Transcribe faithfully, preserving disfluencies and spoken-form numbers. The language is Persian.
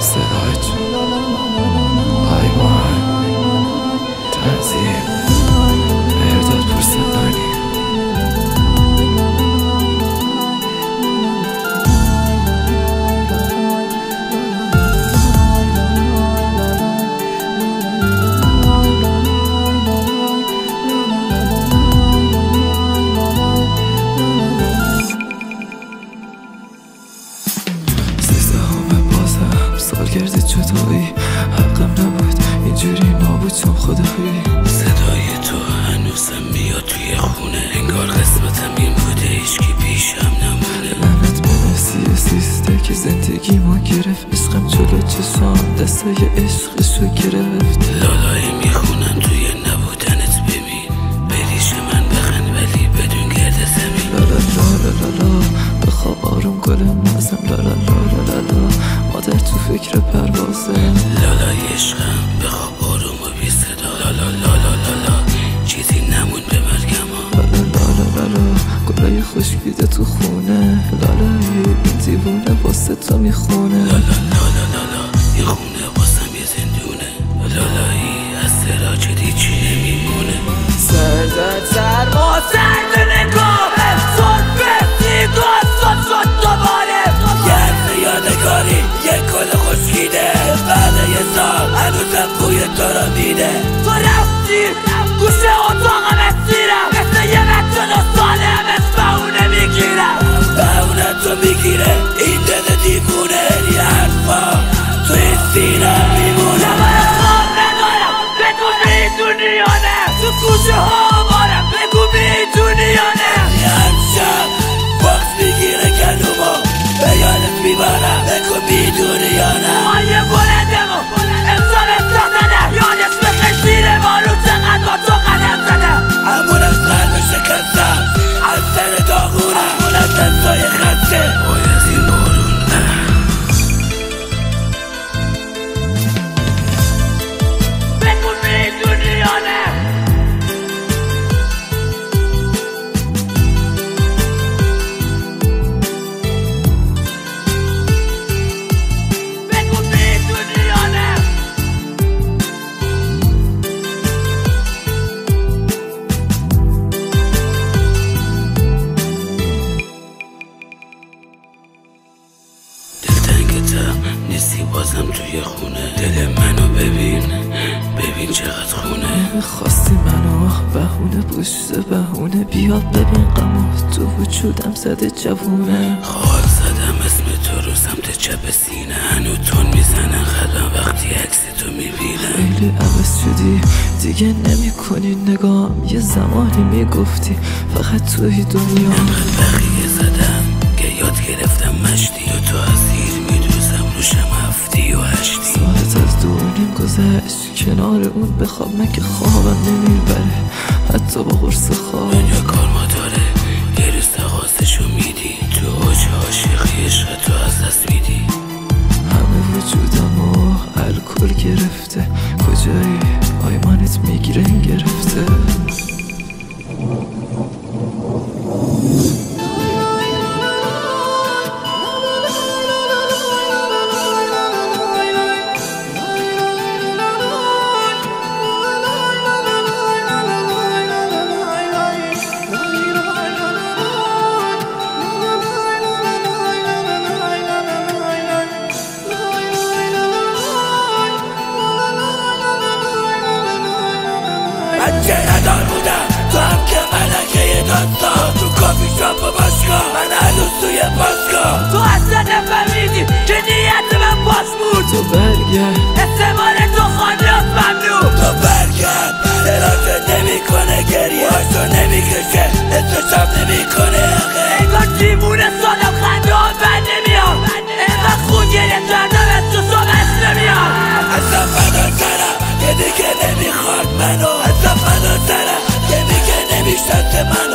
سراج آیوان تنظیم مرداد پورسنانی سالگرد جدایی حقم نبود اینجوری نابود چون خدایی. صدای تو هنوزم میاد توی خونه، انگار قسمتم این بوده هیچکی پیشم نمونه. لعنت به نسیه سیسته که زندگی ما گرفت، عشقم جلو چشام دستای عشقشو گرفت. لالایی میخونن توی نبودنت، ببین بریش من بخن ولی بدون گرد زمین. لالا لالا لالا بخواب آروم گلم نازم. لالا لالا لالا مادر تو فکر پروازه. لالای عشقم بخواب آروم و بی صدا. لالا لالا لالا چیزی نمون به مرگم ها. لالا لالا لالا گلای خشکیده تو خونه. لالایی این دیوونه واسه تو میخونه. لالا لالا لالا این خونه واسم یه زندونه. لالایی از سراج دیچی نمیمونه. سردت سرما سرد نگاه صرفه دیگاه سد شد دوباره. یه یادگاری یه گل خشکیده، بعد یه سال هنوزم بوی تو را میده. تو رفتی گوشه اتاقم اسیرم، مثل یه بچه دو ساله همش بهونه میگیرم. بهونه تو میگیره این دل دیوونه. یه حرفا تو این سینه میمونه. باید خواب ندارم بگو میدونی یا نه، تو گوشه ها بارم بگو میدونی یا نه. یه هر شب باکس میگیره گلومو، به یادت میبارم بگو میدونی یا نه. مایه بلندم و انسان استخدنه، یادش بخیر زیر بارو چقدر با تو قدم زده. همون از قلب شکستم، از سر داغونم، همون از دستای خسته باید از این بارون. بگو میدونی یا نه. بگو میدونی یا نه. دلتنگتم نیستی بازم توی خونه. دل منو ببین ببین چقدر خونه. خواستی منو بهونه پشت بهونه، بیا ببین غمو تو وجودم زده جوونه. خال زدم اسم تو رو سمت چپ سینه، هنو تون میزنن خدم وقتی عکس تو میبینم. خیلی عوض شدی دیگه نمی کنی نگام، یه زمانی میگفتی فقط توی دنیا. انقدر بقیه زدم که یاد گرفتم مشتی، و تو از زیر میدوزم روشم هفتی و هشتی. ساعت از دورنیم گذشت کنار اون بخواب، من که خوابم نمیبره حتی با قرص خواب. دنیا کار ما داره یه روز تقاضشو میدی، تو اوج عاشقی عشق تو از دست میدی. همه وجودمو الکل گرفته، کجایی آیمانت میگیرن گرفته. من که ندار بودم تو هم که ملکه داستان، تو کافی شاپ و باشگاه من هنوز توی پاسگاه. تو اصلا نفهمیدی که نیت من باش بود. تو برگرد استعمال تو خانیات ممنوع. تو برگرد سراجه نمی کنه گریه هاشو نمی کشه اسمش هم نمی کنه آقه. انگار دیوونه سالم خنده ها بند نمیاد، انقدر خون گریه کردم از تو صبحش نمیاد. اصلا فدا سرم که دیگه نمیخواد منو، اصلا فدا سرم که دیگه نمیشناسه منو.